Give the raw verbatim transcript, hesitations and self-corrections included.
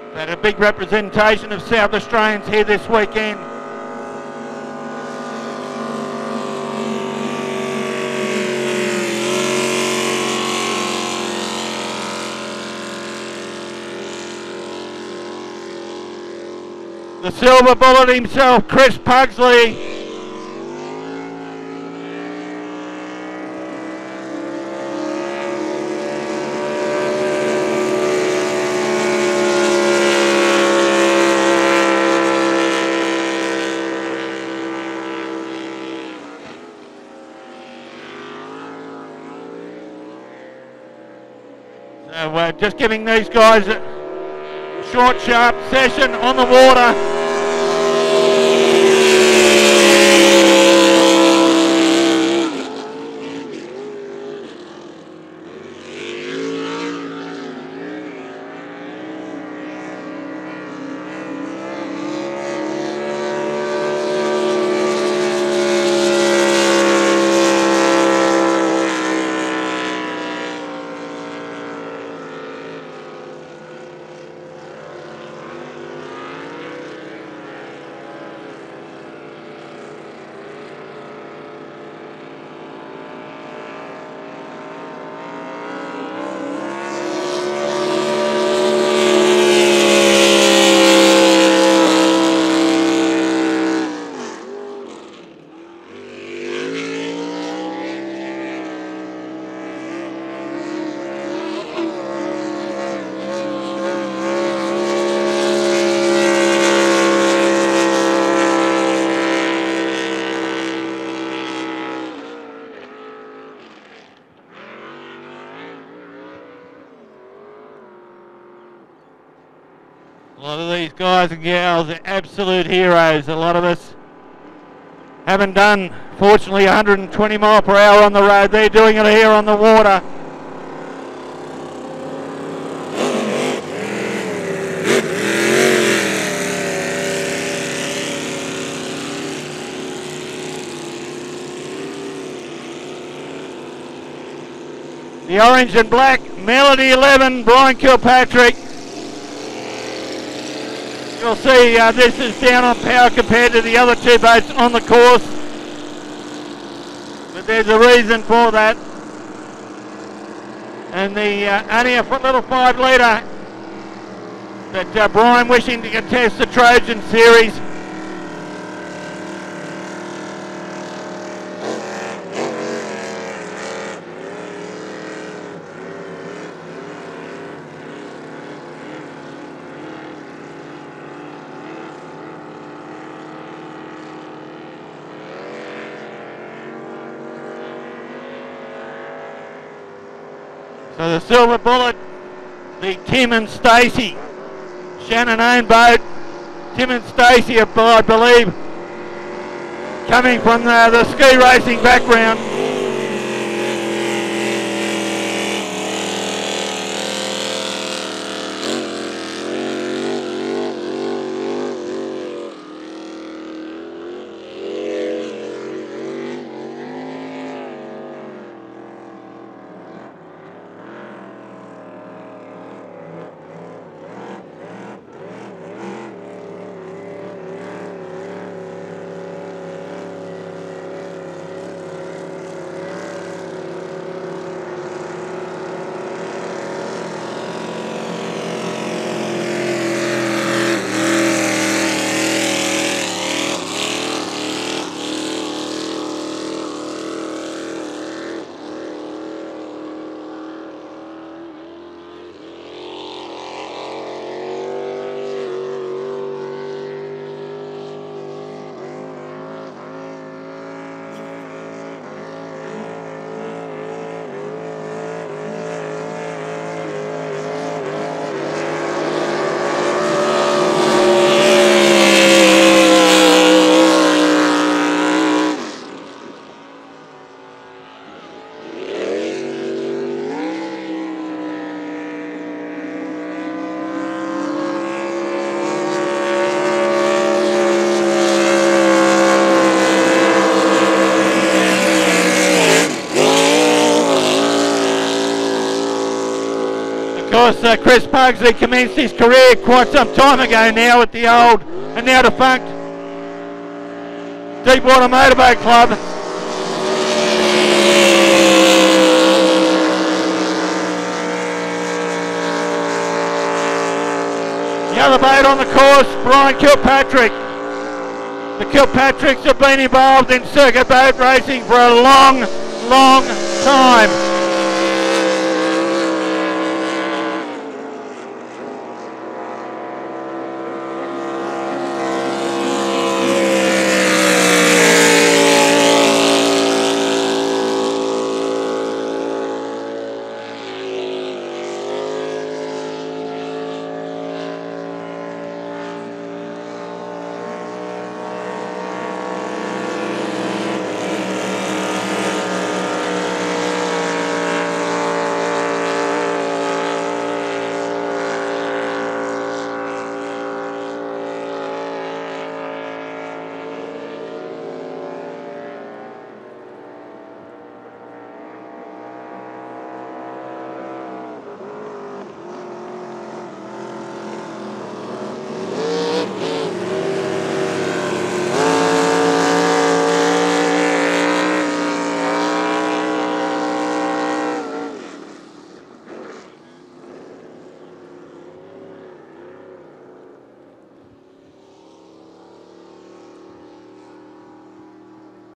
But a big representation of South Australians here this weekend. The Silver Bullet himself, Chris Pugsley. So we're just giving these guys a short, sharp session on the water. A lot of these guys and gals are absolute heroes. A lot of us haven't done, fortunately, one hundred twenty mile per hour on the road. They're doing it here on the water. The orange and black, Melody eleven, Brian Kilpatrick. You'll see uh, this is down on power compared to the other two boats on the course. But there's a reason for that. And the uh, only a little five litre. But uh, Brian wishing to contest the Trojan Series. So the Silver Bullet, the Tim and Stacey, Shannon owned boat. Tim and Stacey, I believe, coming from the, the ski racing background. course, uh, Chris Pugsley commenced his career quite some time ago now at the old and now defunct Deepwater Motorboat Club. The other boat on the course, Brian Kilpatrick. The Kilpatricks have been involved in circuit boat racing for a long, long time.